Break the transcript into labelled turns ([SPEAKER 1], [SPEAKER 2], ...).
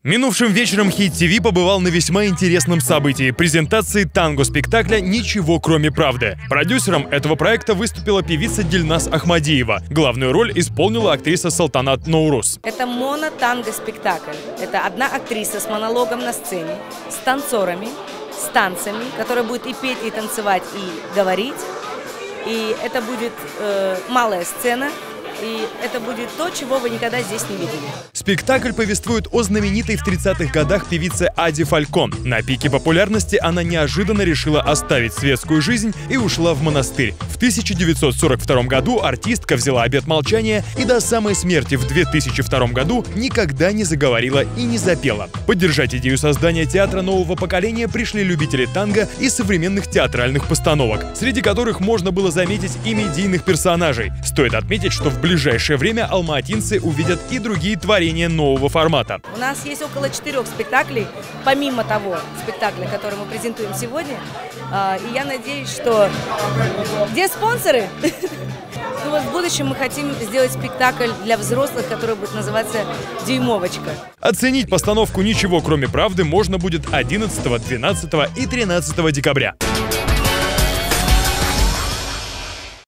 [SPEAKER 1] Минувшим вечером Хит ТВ побывал на весьма интересном событии – презентации танго-спектакля «Ничего, кроме правды». Продюсером этого проекта выступила певица Дильназ Ахмадиева. Главную роль исполнила актриса Салтанат Ноурус.
[SPEAKER 2] Это моно-танго-спектакль. Это одна актриса с монологом на сцене, с танцорами, с танцами, которая будет и петь, и танцевать, и говорить. И это будет малая сцена. И это будет то, чего вы никогда здесь не видели.
[SPEAKER 1] Спектакль повествует о знаменитой в 30-х годах певице Аде Фалькон. На пике популярности она неожиданно решила оставить светскую жизнь и ушла в монастырь. В 1942 году артистка взяла обет молчания и до самой смерти в 2002 году никогда не заговорила и не запела. Поддержать идею создания театра нового поколения пришли любители танго и современных театральных постановок, среди которых можно было заметить и медийных персонажей. Стоит отметить, что в ближайшее время алматинцы увидят и другие творения нового формата.
[SPEAKER 2] У нас есть около 4 спектаклей, помимо того спектакля, который мы презентуем сегодня. И я надеюсь, что... Где спонсоры? Ну вот в будущем мы хотим сделать спектакль для взрослых, который будет называться «Дюймовочка».
[SPEAKER 1] Оценить постановку «Ничего, кроме правды» можно будет 11, 12 и 13 декабря.